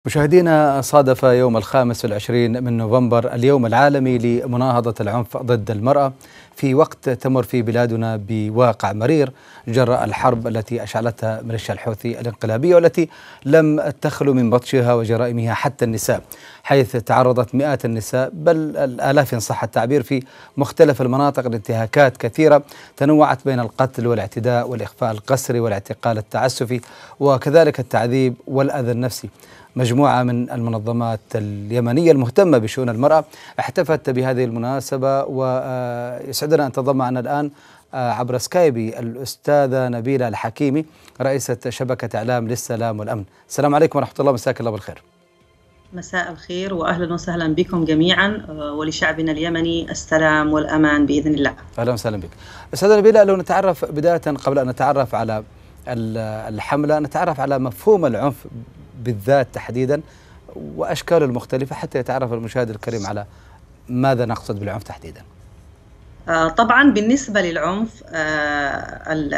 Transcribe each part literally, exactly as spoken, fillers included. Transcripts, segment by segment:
مشاهدينا، صادف يوم الخامس والعشرين من نوفمبر اليوم العالمي لمناهضة العنف ضد المرأة، في وقت تمر في بلادنا بواقع مرير جراء الحرب التي أشعلتها ميليشيا الحوثي الانقلابية، والتي لم تخلو من بطشها وجرائمها حتى النساء، حيث تعرضت مئات النساء بل الآلاف إن صح التعبير في مختلف المناطق لانتهاكات كثيرة تنوعت بين القتل والاعتداء والإخفاء القسري والاعتقال التعسفي وكذلك التعذيب والأذى النفسي. مجموعة من المنظمات اليمنية المهتمة بشؤون المرأة احتفت بهذه المناسبة، ويسعدنا أن تنضم معنا الآن عبر سكايبي الأستاذة نبيلة الحكيمي، رئيسة شبكة إعلام للسلام والأمن. السلام عليكم ورحمة الله، مساك الله بالخير. مساء الخير وأهلا وسهلا بكم جميعا، ولشعبنا اليمني السلام والأمان بإذن الله. أهلا وسهلا بك أستاذة نبيلة. لو نتعرف بداية قبل أن نتعرف على الحملة، نتعرف على مفهوم العنف بالذات تحديدا وأشكاله المختلفة حتى يتعرف المشاهد الكريم على ماذا نقصد بالعنف تحديدا. آه طبعا بالنسبة للعنف آه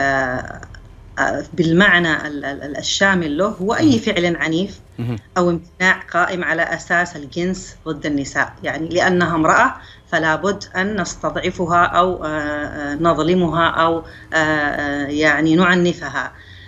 آه بالمعنى الشامل له هو أي فعل عنيف أو امتناع قائم على أساس الجنس ضد النساء، يعني لأنها امرأة فلا بد أن نستضعفها أو نظلمها أو يعني نعنفها.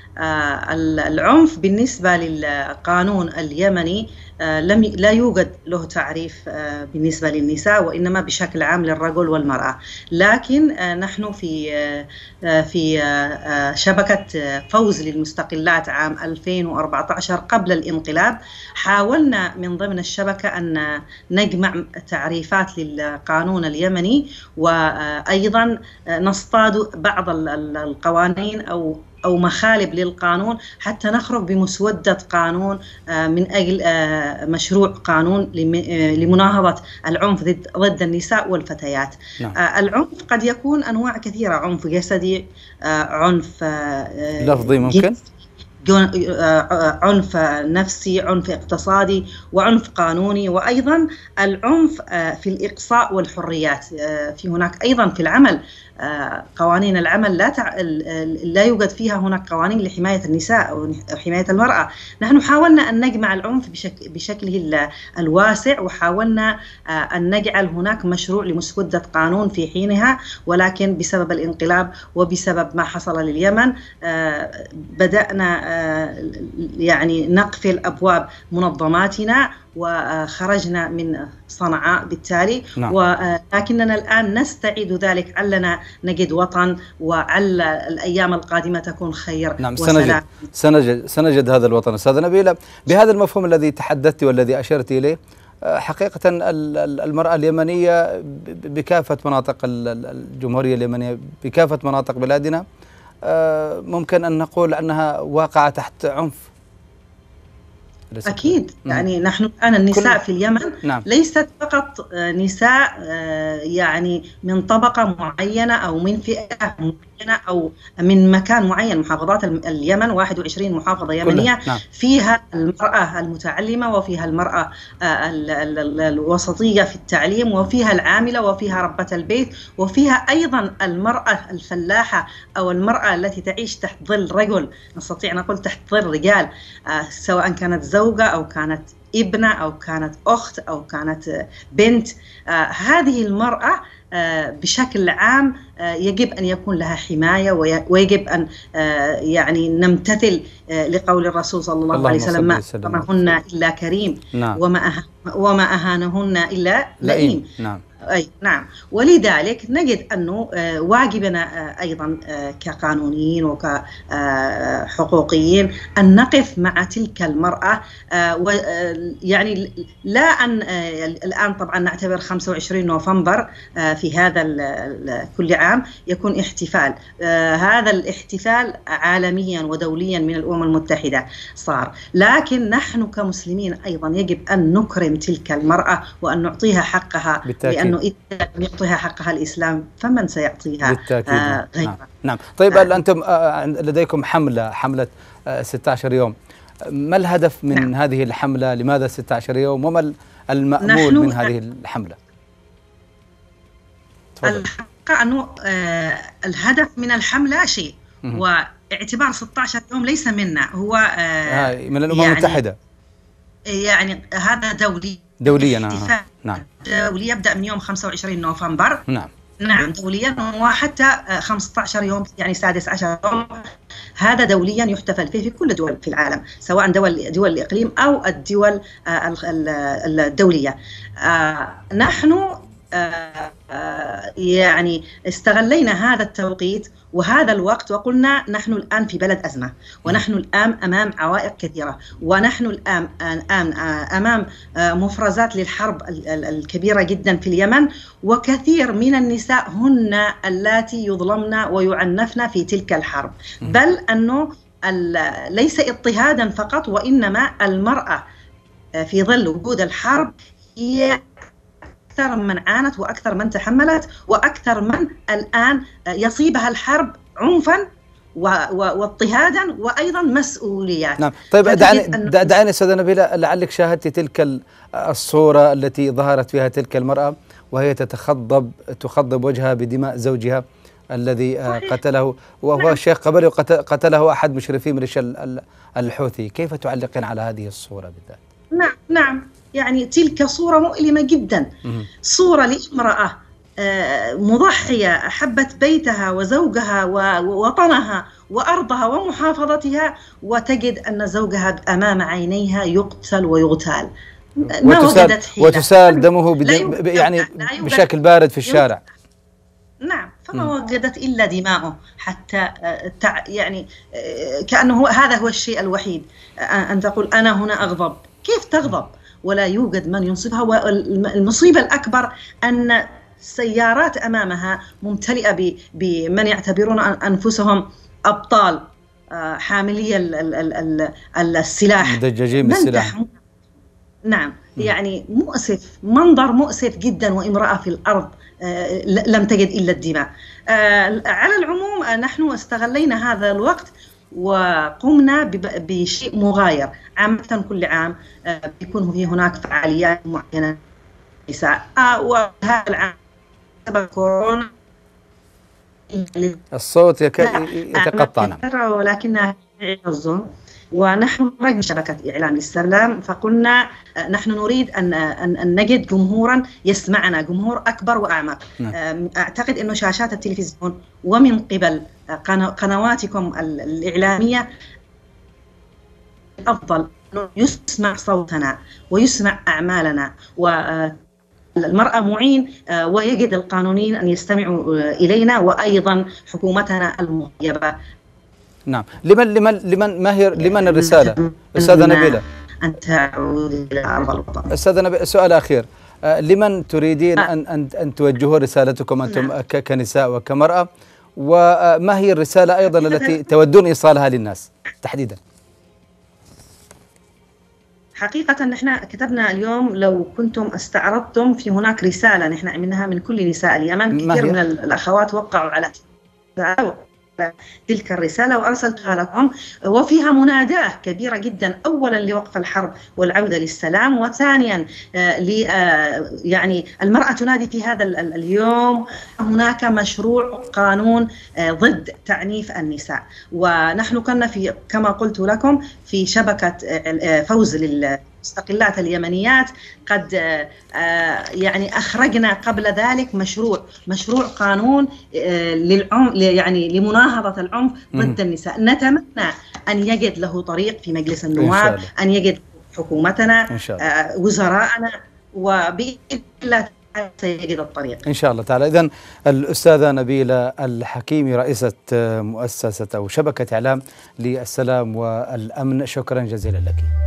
العنف بالنسبة للقانون اليمني لم لا يوجد له تعريف بالنسبة للنساء، وإنما بشكل عام للرجل والمرأة. لكن نحن في في شبكة فوز للمستقلات عام ألفين وأربعة عشر قبل الانقلاب حاولنا من ضمن الشبكة أن نجمع تعريفات للقانون اليمني، وأيضا نصطاد بعض القوانين أو أو مخالب للقانون حتى نخرج بمسودة قانون من أجل مشروع قانون لمناهضة العنف ضد النساء والفتيات. نعم. العنف قد يكون أنواع كثيرة، عنف جسدي، عنف لفظي، ممكن عنف نفسي، عنف اقتصادي، وعنف قانوني، وأيضا العنف في الإقصاء والحريات. في هناك أيضا في العمل قوانين العمل لا تع... لا يوجد فيها هناك قوانين لحماية النساء أو حماية المرأة. نحن حاولنا أن نجمع العنف بشك... بشكله الواسع، وحاولنا أن نجعل هناك مشروع لمسودة قانون في حينها، ولكن بسبب الانقلاب وبسبب ما حصل لليمن بدأنا يعني نقفل أبواب منظماتنا وخرجنا من صنعاء بالتالي. نعم. ولكننا الآن نستعيد ذلك، علنا نجد وطن وعل الأيام القادمة تكون خير. نعم. سنجد, سنجد, سنجد هذا الوطن. أستاذة نبيلة، بهذا المفهوم الذي تحدثت والذي أشرت إليه، حقيقة المرأة اليمنية بكافة مناطق الجمهورية اليمنية، بكافة مناطق بلادنا، ممكن أن نقول أنها واقعة تحت عنف. أكيد. يعني نحن الآن النساء في اليمن نعم. ليست فقط نساء يعني من طبقة معينة أو من فئة معينة أو من مكان معين. محافظات اليمن واحد وعشرين محافظة يمنية نعم. فيها المرأة المتعلمة، وفيها المرأة الوسطية في التعليم، وفيها العاملة، وفيها ربة البيت، وفيها أيضا المرأة الفلاحة أو المرأة التي تعيش تحت ظل رجل، نستطيع نقول تحت ظل رجال، سواء كانت زوجة أو كانت ابنة أو كانت أخت أو كانت بنت. آه هذه المرأة آه بشكل عام آه يجب أن يكون لها حماية، ويجب أن آه يعني نمتثل آه لقول الرسول صلى الله, الله عليه وسلم: ما أكرمهن إلا كريم. نعم. وما وما أهانهن إلا لئيم. نعم. أي نعم. ولذلك نجد أنه واجبنا أيضا كقانونيين وكحقوقيين أن نقف مع تلك المرأة، يعني لا أن الآن طبعا نعتبر خمسة وعشرين نوفمبر في هذا كل عام يكون احتفال، هذا الاحتفال عالميا ودوليا من الأمم المتحدة صار، لكن نحن كمسلمين أيضا يجب أن نكرم تلك المرأة وأن نعطيها حقها، لأنه إذا لم يعطيها حقها الإسلام فمن سيعطيها بالتأكيد. آه نعم. نعم. طيب آه. أنتم آه لديكم حملة حملة آه ستة عشر يوم، ما الهدف من نعم. هذه الحملة؟ لماذا ستة عشر يوم؟ وما المأمول من هذه الحملة؟ الحقيقة أنه آه الهدف من الحملة شيء، واعتبار ستة عشر يوم ليس منا، هو آه من الأمم يعني المتحدة. يعني هذا دولي دوليا. نعم نعم دولي يبدأ من يوم خمسة وعشرين نوفمبر. نعم نعم دوليا، وحتى خمسة عشر يوم يعني سادس عشر يوم هذا دوليا يحتفل فيه في كل دول في العالم، سواء دول دول الإقليم أو الدول الدولية. نحن يعني استغلينا هذا التوقيت وهذا الوقت وقلنا نحن الآن في بلد أزمة، ونحن الآن أمام عوائق كثيرة، ونحن الآن أمام مفرزات للحرب الكبيرة جدا في اليمن، وكثير من النساء هن اللاتي يظلمن ويعنفن في تلك الحرب، بل أنه ليس اضطهادا فقط، وإنما المرأة في ظل وجود الحرب هي أكثر من عانت وأكثر من تحملت وأكثر من الآن يصيبها الحرب عنفا واضطهادا وأيضا مسؤوليات. نعم طيب دعني دعني أستاذة نبيلة، لعلك شاهدت تلك الصورة التي ظهرت فيها تلك المرأة وهي تتخضب تخضب وجهها بدماء زوجها الذي قتله، وهو الشيخ قبلي قتله أحد مشرفي ميليشيا الحوثي. كيف تعلقين على هذه الصورة بالذات؟ نعم نعم يعني تلك صورة مؤلمة جدا، صورة لامرأة مضحية أحبت بيتها وزوجها ووطنها وأرضها ومحافظتها، وتجد أن زوجها أمام عينيها يقتل ويغتال، ما وجدت حيلة وتسال دمه يعني بشكل بارد في الشارع. نعم فما وجدت إلا دماؤه، حتى يعني كأنه هذا هو الشيء الوحيد، أن تقول أنا هنا أغضب. كيف تغضب ولا يوجد من ينصفها؟ والمصيبة الأكبر أن السيارات أمامها ممتلئة بمن يعتبرون أنفسهم أبطال حاملي السلاح، مدججين بالسلاح. نعم يعني مؤسف، منظر مؤسف جدا، وامرأة في الأرض لم تجد إلا الدماء. على العموم نحن استغلينا هذا الوقت وقمنا بشيء مغاير. عامة كل عام بيكون في هناك فعاليات معينة للنساء، وهذا العام بسبب كورونا الصوت يتقطع ولكنها الظلم، ونحن رجل شبكة إعلام للسلام، فقلنا نحن نريد أن أن نجد جمهورا يسمعنا، جمهور أكبر وأعمق. أعتقد أنه شاشات التلفزيون ومن قبل قنواتكم الإعلامية الأفضل أنه يسمع صوتنا ويسمع أعمالنا، والمرأة معين ويجد القانونيين أن يستمعوا إلينا، وأيضا حكومتنا المغيبة. نعم لمن لمن لمن ما هي لمن الرسالة أستاذة نبيلة؟ أن تعود إلى أرض الوطن. أستاذة نبيلة سؤال أخير، لمن تريدين أن أن أن توجهوا رسالتكم أنتم نعم. كنساء وكمرأة، وما هي الرسالة أيضا التي تودون إيصالها للناس تحديدا؟ حقيقة نحن كتبنا اليوم، لو كنتم استعرضتم في هناك رسالة نحن عملناها من كل نساء اليمن، كثير من الأخوات وقعوا على تلك الرسالة وأرسلتها لكم، وفيها مناداة كبيرة جدا، أولا لوقف الحرب والعودة للسلام، وثانيا ل يعني المرأة تنادي في هذا اليوم هناك مشروع قانون ضد تعنيف النساء. ونحن كنا في كما قلت لكم في شبكة فوز لل المستقلات اليمنيات قد يعني أخرجنا قبل ذلك مشروع مشروع قانون للعنف يعني لمناهضة العنف ضد النساء. نتمنى أن يجد له طريق في مجلس النواب، أن يجد حكومتنا وزراءنا، وبإذن الله سيجد الطريق إن شاء الله تعالى. إذن الأستاذة نبيلة الحكيمي رئيسة مؤسسة أو شبكة إعلام للسلام والأمن، شكرا جزيلا لك.